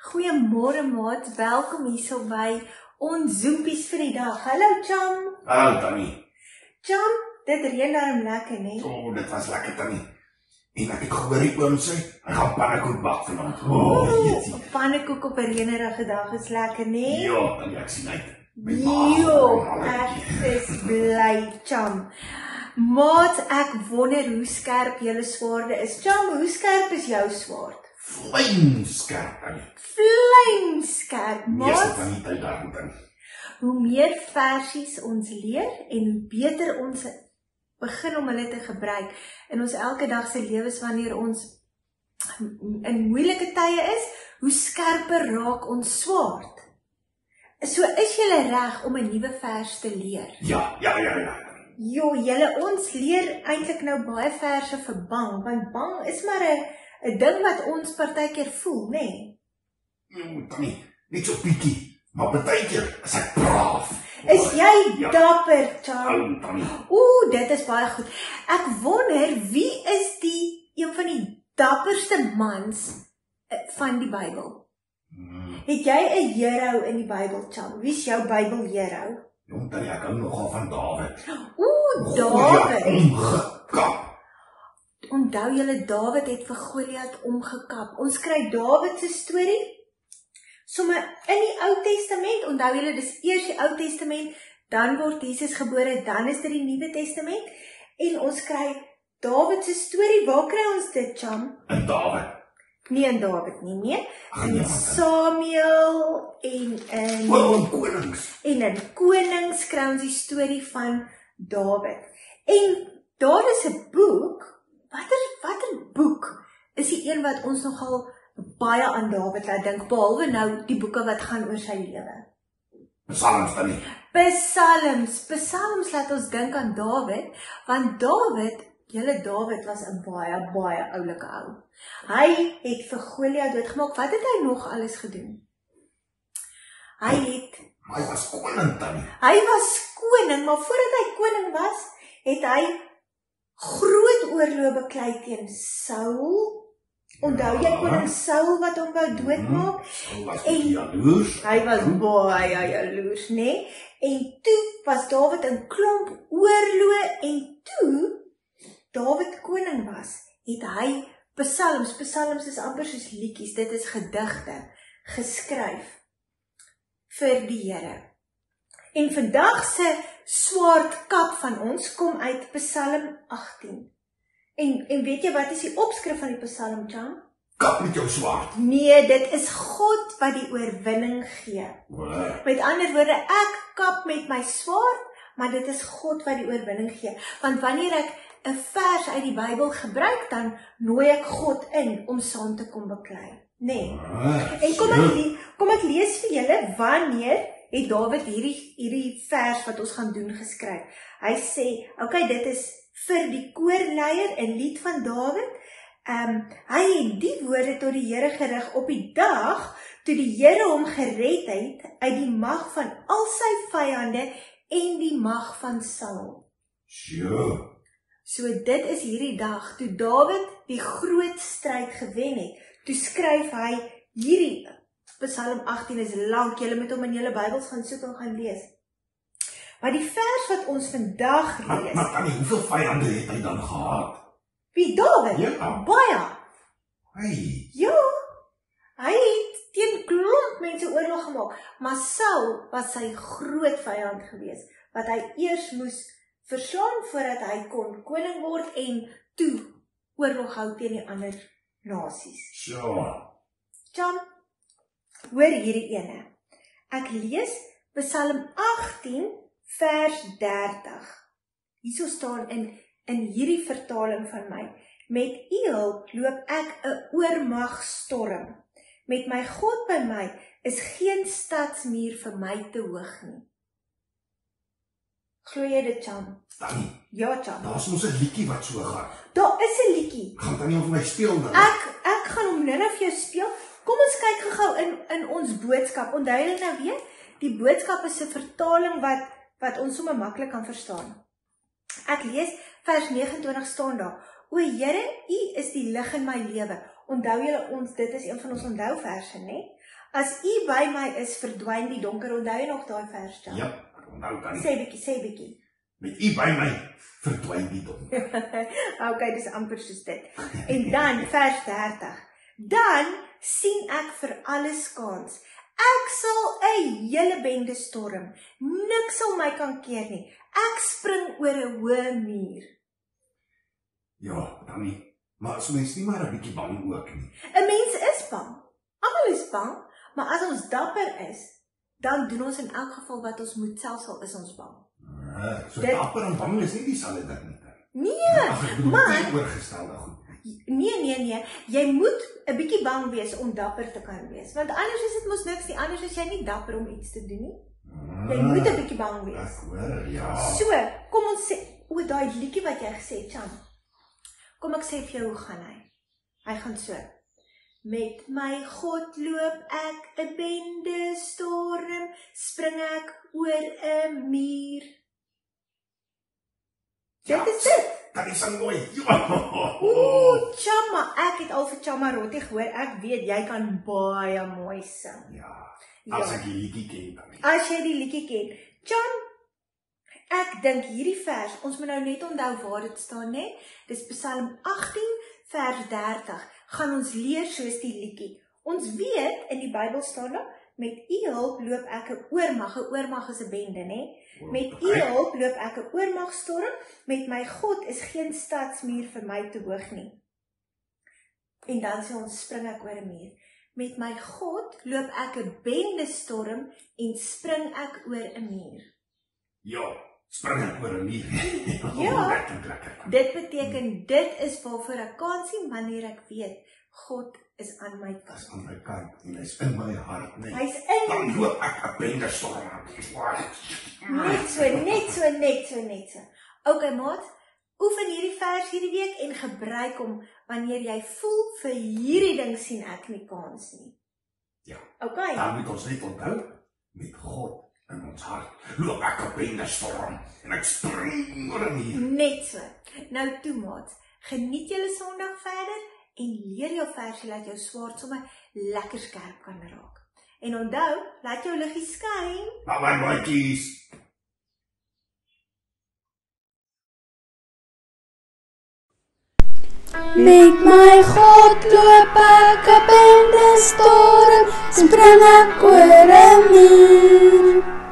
Goeiemôre maat, welkom hierso by ons Zoompies vir die dag. Hallo Cham. Hallo Tannie. Cham, dit reën daarom lekker, né? Dit was lekker Tannie. En ek het gehoor die oom sê, hy gaan pannekoek bak vanaand. Pannekoek op 'n reënerige dag is lekker, né? Ja, Tannie, ek sien uit. Ek is bly, Cham. Maat, ek wonder hoe skerp julle swaarde is. Cham, hoe skerp is jou swaard? Vlamskerp, Tannie. Vlamskerp, maat. Meeste van die tyd daar, Tannie. Hoe meer versies ons leer en hoe beter ons begin om hulle te gebruik in ons elke dag se lewens wanneer ons in moeilike tye is, hoe skerper raak ons swaard. So is julle reg om 'n nuwe vers te leer. Ja. Jo, ons leer eintlik nou baie verse vir bang, want bang is maar 'n ding wat ons partykeer voel, né? Tannie, net so bietjie, maar partykeer is ek braaf. Is jy dapper, Cham? Tannie. Dit is baie goed. Ek wonder, wie is een van die dapperste mans van die Bybel? Het jy 'n hero in die Bybel, Cham? Wie is jou Bybel hero? Jong, Tannie, ek hou nogal van Dawid. Dawid. Omgekap. Onthou julle, Dawid het vir Goliat omgekap. Ons kry Dawid se storie sommer in die Ou Testament. Onthou julle, dis eers die Ou Testament, dan word Jesus gebore, dan is dit die Nuwe Testament. En ons kry Dawid se storie. Waar kry ons dit, Cham? En Dawid. Nie in Dawid nie, nee. In Samuel en in Konings. En in Konings kry ons die storie van Dawid. En daar is 'n boek. Watter boek is die een wat ons nogal baie aan Dawid laat dink, behalwe nou die boeke wat gaan oor sy lewe? Psalms, Tannie. Psalms laat ons dink aan Dawid, want Dawid was 'n baie oulike ou. Hy het vir Goliat doodgemaak. Wat het hy nog alles gedoen? Hy was koning, Tannie. Hy was koning, maar voordat hy koning was, het hy groot oorloë beklei teen Saul. Onthou jy koning Saul wat hom wou doodmaak? Hy was baie jaloers, né? En toe was Dawid in klomp oorloë en toe Dawid koning was, het hy Psalms is amper soos liedjies, dit is gedigte, geskryf vir die Here. En vandag se swaardkap van ons kom uit Psalm 18. En weet jy wat is die opskrif van die Psalm, Cham? Kap met jou swaard. Nee, dit is God wat die oorwinning gee. Met ander woorde, ek kap met my swaard, maar dit is God wat die oorwinning gee. Want wanneer ek 'n vers uit die Bybel gebruik, dan nooi ek God in om saam te kom beklei. Nee. En kom ek lees vir julle wanneer het Dawid hierdie vers wat ons gaan doen geskryf. Hy sê, okay, dit is vir die koorleier, 'n lied van Dawid. Hy het die woorde tot die Here gerig op die dag toe die Here hom gered het uit die mag van al sy vyande en die mag van Saul. So dit is hierdie dag toe Dawid die groot stryd gewen het. Toe skryf hy hierdie Psalm 18 is lank, julle moet hom in julle Bybels gaan soek en gaan lees. Maar die vers wat ons vandag lees. Maar Tannie, hoeveel vyande het hy dan gehad? Wie, Dawid? Ja. Baie. Ja, hy het teen klomp mense oorlog gemaak, maar Saul was sy groot vyand geweest, wat hy eers moes verslaan voordat hy kon koning word en toe oorlog hou teen die ander nasies. Cham, hoor hierdie ene. Ek lees Psalm 18 vers 30. Hierso staan in hierdie vertaling van my: met U hulp loop ek 'n oormagstorm. Met my God by my is geen stadsmuur vir my te hoog nie. Glo jy dit, Cham? Tannie. Ja, Cham. Daar's mos 'n liedjie wat so gaan. Daar is 'n liedjie. Gaan Tannie vir my speel nou? Ek gaan hom nou vir jou speel. Kom ons kyk gou in ons boodskap. Onthou jy nou weer? Die boodskap is 'n vertaling wat ons sommer maklik kan verstaan. Ek lees vers 29 staan daar. O Here, U is die lig in my lewe. Onthou julle dit is een van ons onthouverse, né? As U by my is, verdwyn die donker. Onthou jy nog daai vers dan? Ja, onthou dan. Sê bietjie. Met U by my, verdwyn die donker. Okay, dis amper soos dit. En dan, vers 30. Dan sien ek vir alles kans. Ek sal 'n hele bende storm. Niks sal my kan keer nie. Ek spring oor 'n hoë muur. Ja, Tannie, maar as mens nie maar 'n bietjie bang ook nie. 'n Mens is bang. Almal is bang, maar as ons dapper is, dan doen ons in elk geval wat ons moet, selfs al is ons bang. So dapper en bang is nie dieselfde ding nie. Nee, maar oorgestelde goed. Nee, jy moet 'n bietjie bang wees om dapper te kan wees, want anders is dit mos niks nie, anders is jy nie dapper om iets te doen nie. Jy moet 'n bietjie bang wees. Ek hoor, ja. So, kom ons sê, daai liedjie wat jy gesê het, Cham. Kom ek sê vir jou hoe gaan hy. Hy gaan so. Met my God loop ek 'n bende storm, spring ek oor 'n muur. Dit is dit. Dat is een mooi. Chama, ek het al vir Chama Rotti gehoor, ek weet, jy kan baie mooi sing. Ja, as ek die liedjie ken dan. As jy die liedjie ken. Cham, ek dink hierdie vers, ons moet nou net onthou waar dit staan, né? Dis Psalm 18 vers 30, gaan ons leer soos die liedjie. Ons weet, in die Bybel staan daar, met U hulp loop ek 'n oormag is 'n bende, né? Met U hulp loop ek 'n oormagstorm, met my God is geen stadsmuur vir my te hoog nie. En dan sê ons, spring ek oor 'n muur. Met my God loop ek 'n bende storm en spring ek oor 'n muur. Ja, spring ek oor 'n muur. Ja, dit beteken, dit is waarvoor ek kan sien wanneer ek weet, God is aan my kant. Is aan my kant en is in my hart, nee. Hy's in. Dan loop ek 'n bende storm. Net so. Okay, maat, oefen hierdie vers hierdie week en gebruik hom wanneer jy voel vir hierdie ding sien ek nie kans nie. Ja. Okay. Dan moet ons net onthou, met God in ons hart loop ek 'n bende storm en ek spring oor 'n muur. Net so. Nou toe, maat, geniet julle Sondag verder en leer jou versie laat jou swaard sommer lekker skerp kan raak. En onthou, laat jou liggie skyn. Maar maatjies. Met my God loop ek 'n bende storm, spring ek oor 'n muur.